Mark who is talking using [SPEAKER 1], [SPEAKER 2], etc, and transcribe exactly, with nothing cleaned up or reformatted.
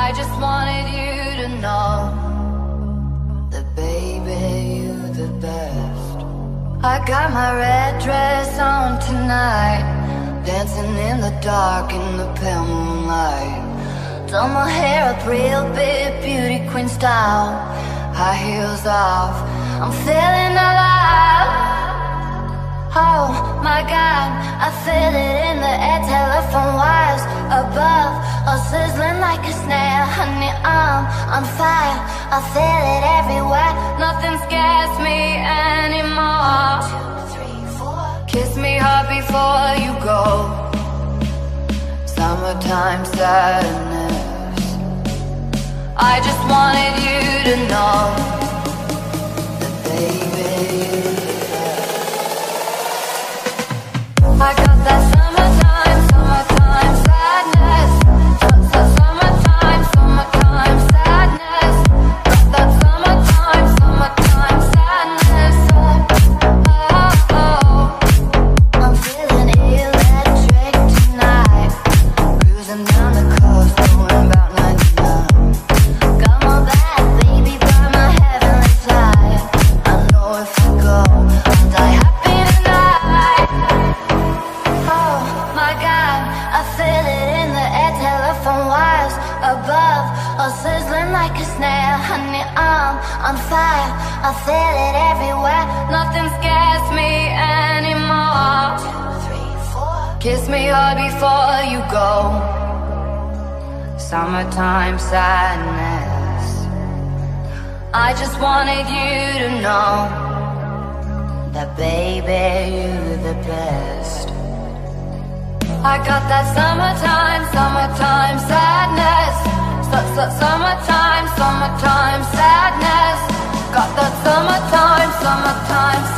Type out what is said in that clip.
[SPEAKER 1] I just wanted you to know that baby, you're the best. I got my red dress on tonight, dancing in the dark in the pale moonlight. Done my hair up real big, beauty queen style, high heels off, I'm feeling alive. Oh my God, I feel it in the air, telephone wires above, all sizzling like a snare. Honey, I'm on fire, I feel it everywhere. Nothing scares me anymore. Two, three, four. Kiss me hard before you go. Summertime sadness. I just wanted you to know that baby, I got that summertime, summertime sadness. Summertime, summertime sadness. Got that summertime, summertime sadness. Oh, oh, oh. I'm feeling electric tonight, cruising down the coast, going about ninety-nine. Got my back, baby, by my heavenly flight. I know if I go, I'll die happy tonight. Oh my God, I feel it in the air, telephone wires above, all sizzling like a snare. Honey, I'm on fire, I feel it everywhere. Nothing scares me anymore. Two, three, four. Kiss me hard before you go. Summertime sadness. I just wanted you to know that baby, you're the best. I got that summertime, summertime sadness. Summertime, summertime sadness. Got that summertime, summertime sadness.